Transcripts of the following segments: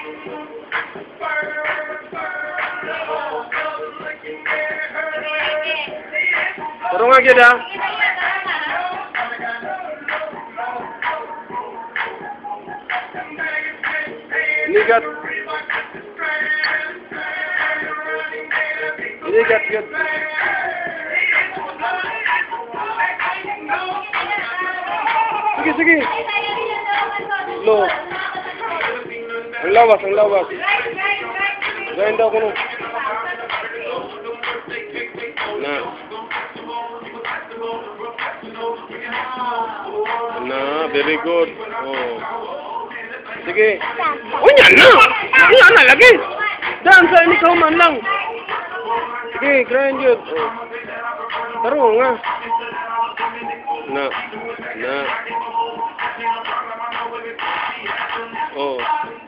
Tarong nga gyud ha. Iligat. Iligat gyud. Sige, sige. Lo. Ang lawas, ang lawas. Gawin daw ko no. Na. Na, very good. Oh. Sige. Oh, yan na. Yan na lagi. Dan sa ini kau man lang. Sige, grind yun. Oh. Taro nga. Na. Na. Oh.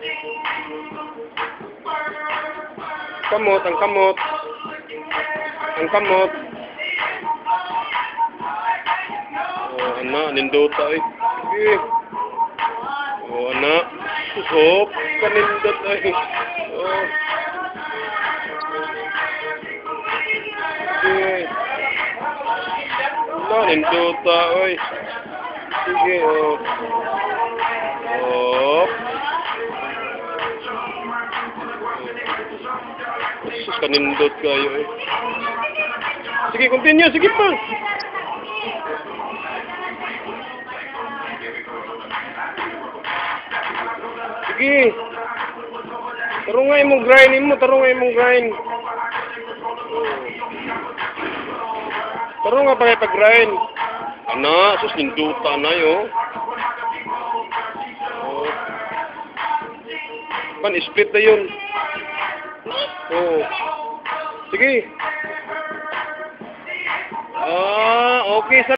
Kamot, ang kamot. Ang kamot. Oh, anak, nindota eh. Sige. Oh, anak. Hop, kanindot eh. Oh. Sige. Anak, nindota eh. Sige, oh. Hop. Sus, kanindot kayo eh. Sige, continue. Sige pa. Sige. Tarungay mong grind mo. Tarungay mong grind. Tarungay pa kayo pag-grind. Ana, sus, ninduta na yun. Oh. Pan-split na yun. Oh. Sige. Ah, okay.